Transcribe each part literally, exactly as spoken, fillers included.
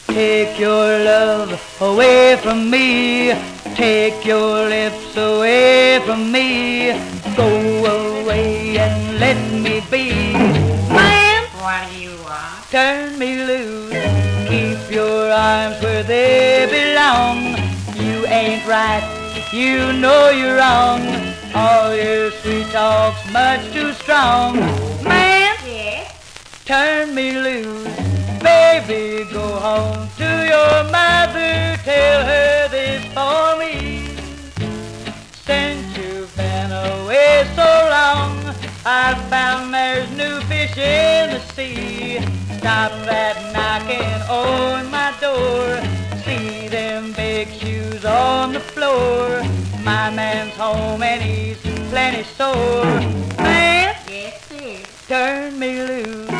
Take your love away from me. Take your lips away from me. Go away and let me be. Man, What do you want? turn me loose. Keep your arms where they belong. You ain't right, you know you're wrong. All your sweet talk's much too strong. Man, Yes? turn me loose. Baby, go home to your mother. Tell her this for me. Since you've been away so long, I've found there's new fish in the sea. Stop that knocking on my door. See them big shoes on the floor. My man's home and he's plenty sore. Man, Yes, sir. turn me loose.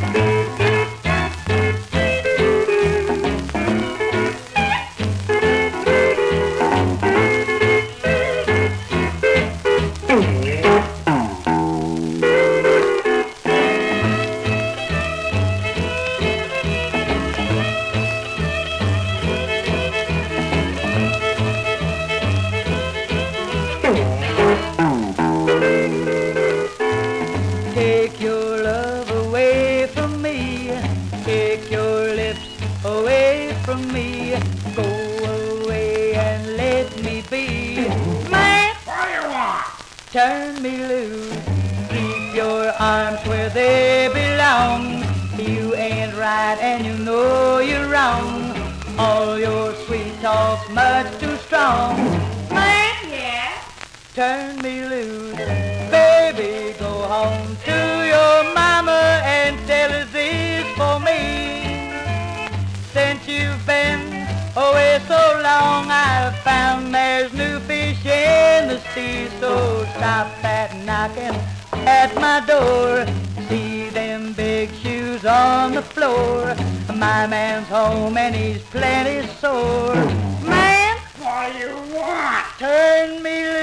Take your love away from me. Take your lips away from me. Go away and let me be. Man, What do you want? turn me loose. Keep your arms where they belong. You ain't right and you know you're wrong. All your sweet talk's much too strong. Man, Yes? turn me loose. Baby, go home to your mama and tell her this for me. Since you've been away so long, I've found there's new fish in the sea. So stop that knocking at my door. See them big shoes on the floor. My man's home and he's plenty sore. Man, What do you want? turn me